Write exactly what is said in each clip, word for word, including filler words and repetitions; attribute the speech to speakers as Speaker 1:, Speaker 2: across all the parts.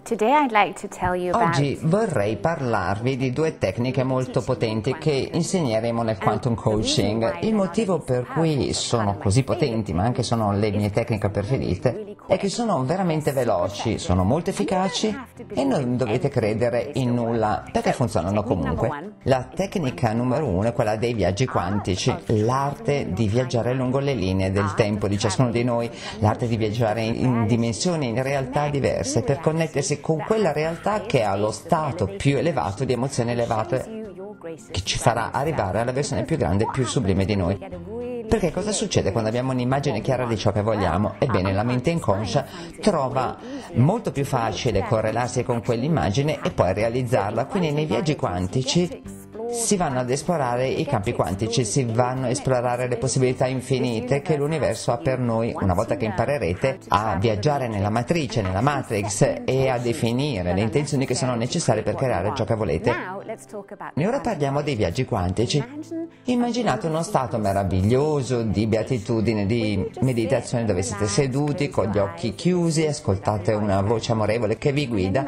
Speaker 1: Oggi vorrei parlarvi di due tecniche molto potenti che insegneremo nel Quantum Coaching. Il motivo per cui sono così potenti, ma anche sono le mie tecniche preferite, è che sono veramente veloci, sono molto efficaci e non dovete credere in nulla, perché funzionano comunque. La tecnica numero uno è quella dei viaggi quantici, l'arte di viaggiare lungo le linee del tempo di ciascuno di noi, l'arte di viaggiare in dimensioni, in realtà diverse, per connettersi con quella realtà che ha lo stato più elevato di emozioni elevate, che ci farà arrivare alla versione più grande e più sublime di noi. Perché cosa succede quando abbiamo un'immagine chiara di ciò che vogliamo? Ebbene, la mente inconscia trova molto più facile correlarsi con quell'immagine e poi realizzarla. Quindi nei viaggi quantici si vanno ad esplorare i campi quantici, si vanno a esplorare le possibilità infinite che l'universo ha per noi una volta che imparerete a viaggiare nella matrice, nella matrix e a definire le intenzioni che sono necessarie per creare ciò che volete. E ora parliamo dei viaggi quantici. Immaginate uno stato meraviglioso di beatitudine, di meditazione dove siete seduti con gli occhi chiusi, ascoltate una voce amorevole che vi guida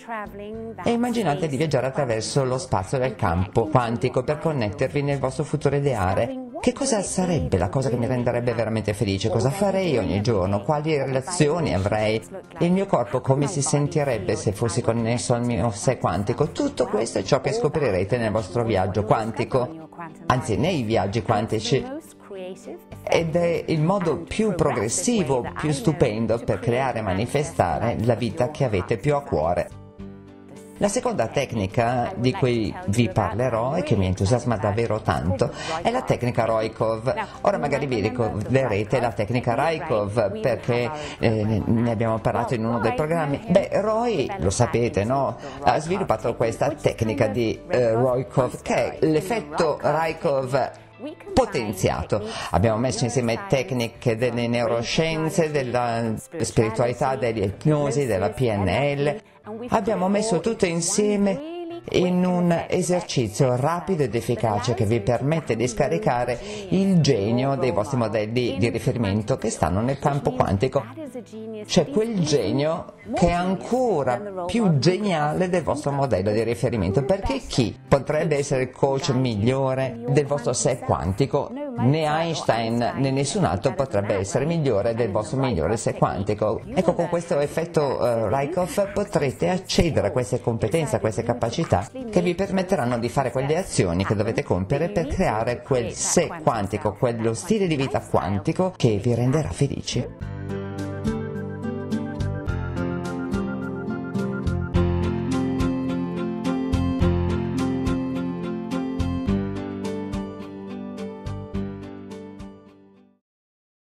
Speaker 1: e immaginate di viaggiare attraverso lo spazio del campo quantico per connettervi nel vostro futuro ideale. Che cosa sarebbe la cosa che mi renderebbe veramente felice? Cosa farei ogni giorno? Quali relazioni avrei? Il mio corpo come si sentirebbe se fossi connesso al mio sé quantico? Tutto questo è ciò che scoprirete nel vostro viaggio quantico, anzi nei viaggi quantici. Ed è il modo più progressivo, più stupendo per creare e manifestare la vita che avete più a cuore. La seconda tecnica di cui vi parlerò e che mi entusiasma davvero tanto è la tecnica Roykov. Ora magari vi ricorderete la tecnica Rykov perché eh, ne abbiamo parlato in uno dei programmi. Beh, Roy, lo sapete, no? Ha sviluppato questa tecnica di eh, Roykov che è l'effetto Rykov potenziato. Abbiamo messo insieme tecniche delle neuroscienze, della spiritualità, dell'ipnosi, della P N L. Abbiamo messo tutto insieme in un esercizio rapido ed efficace che vi permette di scaricare il genio dei vostri modelli di riferimento che stanno nel campo quantico. C'è quel genio che è ancora più geniale del vostro modello di riferimento, perché chi potrebbe essere il coach migliore del vostro sé quantico? Né Einstein né nessun altro potrebbe essere migliore del vostro migliore sé quantico. Ecco, con questo effetto uh, Rykov potrete accedere a queste competenze, a queste capacità che vi permetteranno di fare quelle azioni che dovete compiere per creare quel sé quantico, quello stile di vita quantico che vi renderà felici.